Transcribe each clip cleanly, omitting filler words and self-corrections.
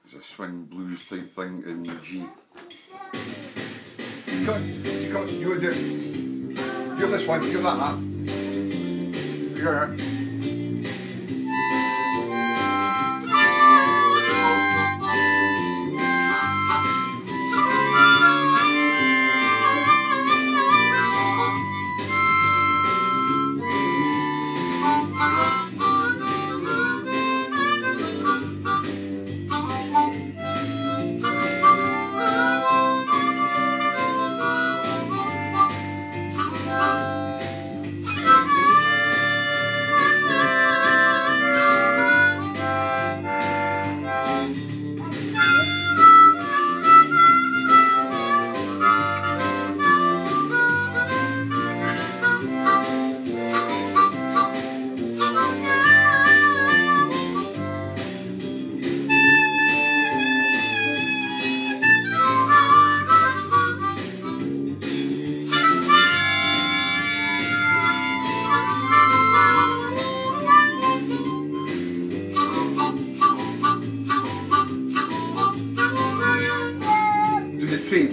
It's a swing blues type thing in G. You would do it. You're this one, you're that. You're the tree.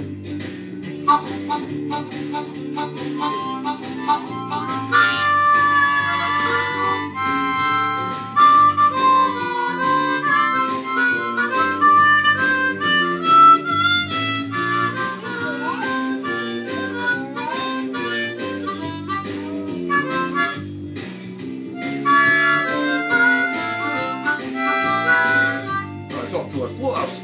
Oh, it's off to our floaters.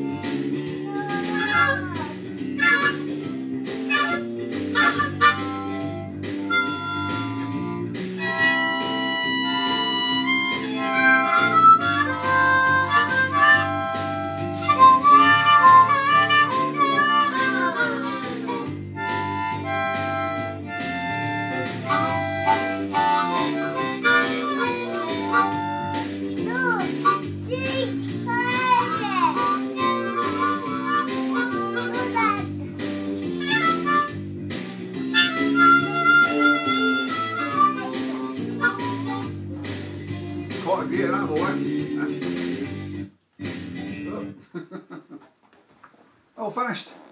Quite a gear that boy. Oh, finished.